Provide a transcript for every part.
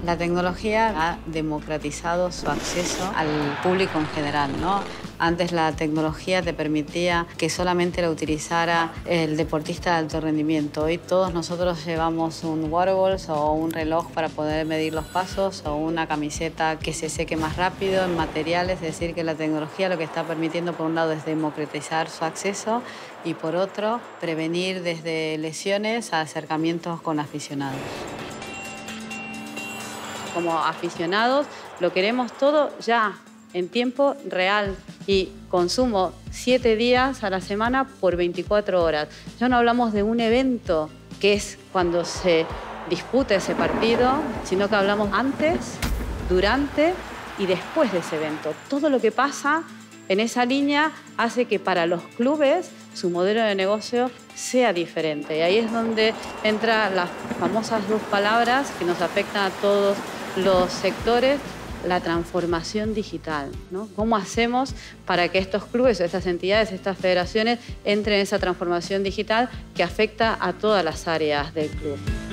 La tecnología ha democratizado su acceso al público en general, ¿no? Antes la tecnología te permitía que solamente la utilizara el deportista de alto rendimiento. Hoy todos nosotros llevamos un wearables o un reloj para poder medir los pasos o una camiseta que se seque más rápido en materiales. Es decir, que la tecnología lo que está permitiendo por un lado es democratizar su acceso y por otro prevenir desde lesiones a acercamientos con aficionados. Como aficionados lo queremos todo ya, en tiempo real y consumo 7 días a la semana por 24 horas. Ya no hablamos de un evento que es cuando se disputa ese partido, sino que hablamos antes, durante y después de ese evento. Todo lo que pasa en esa línea hace que para los clubes su modelo de negocio sea diferente. Y ahí es donde entran las famosas 2 palabras que nos afectan a todos los sectores: la transformación digital, ¿no? ¿Cómo hacemos para que estos clubes, estas entidades, estas federaciones entren en esa transformación digital que afecta a todas las áreas del club?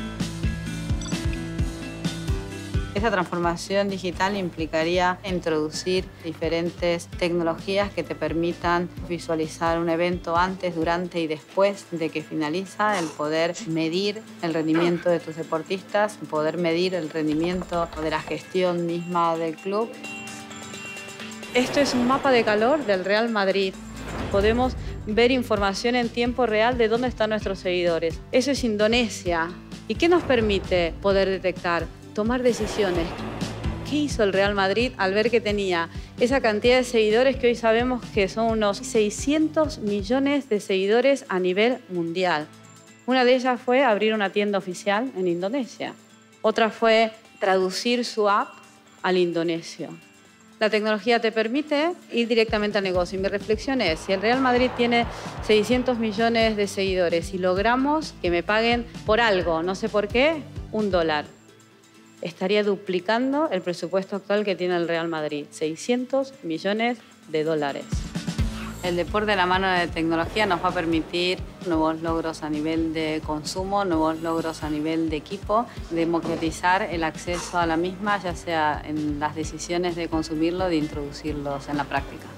Esa transformación digital implicaría introducir diferentes tecnologías que te permitan visualizar un evento antes, durante y después de que finaliza, el poder medir el rendimiento de tus deportistas, poder medir el rendimiento de la gestión misma del club. Esto es un mapa de calor del Real Madrid. Podemos ver información en tiempo real de dónde están nuestros seguidores. Eso es Indonesia. ¿Y qué nos permite poder detectar? Tomar decisiones. ¿Qué hizo el Real Madrid al ver que tenía esa cantidad de seguidores que hoy sabemos que son unos 600 millones de seguidores a nivel mundial? Una de ellas fue abrir una tienda oficial en Indonesia. Otra fue traducir su app al indonesio. La tecnología te permite ir directamente al negocio. Y mi reflexión es, si el Real Madrid tiene 600 millones de seguidores y logramos que me paguen por algo, no sé por qué, $1. Estaría duplicando el presupuesto actual que tiene el Real Madrid, 600 millones de dólares. El deporte de la mano de tecnología nos va a permitir nuevos logros a nivel de consumo, nuevos logros a nivel de equipo, democratizar el acceso a la misma, ya sea en las decisiones de consumirlo, de introducirlos en la práctica.